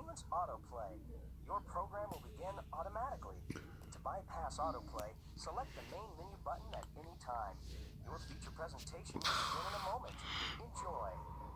Entertainment's autoplay. Your program will begin automatically. To bypass autoplay, select the main menu button at any time. Your feature presentation will begin in a moment. Enjoy.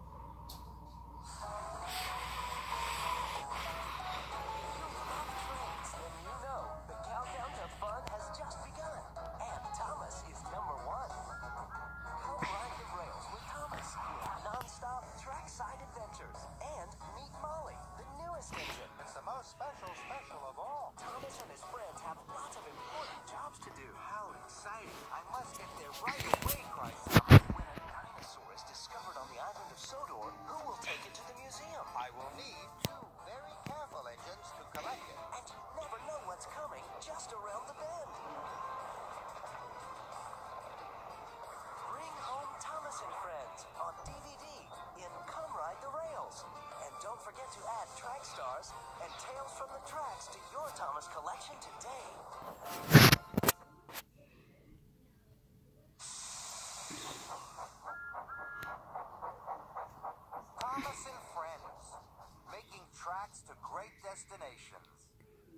The countdown to fun has just begun, and Thomas is number one. Come ride the rails with Thomas with non-stop trackside adventures, and meet Molly, the newest engine. It's the most special of all. Thomas and his friends have lots of important jobs to do. How exciting! I must get there right away, cries Thomas. When a dinosaur is discovered on the island of Sodor, who will take it to the museum? I will need 2 very careful engines to collect it. And you never know what's coming just around the bend. Bring home Thomas and Friends on DVD in Come Ride the Rails. And don't forget to add Track Stars and Tales from the Tracks to your Thomas collection today. Thomas and Friends, making tracks to great destinations.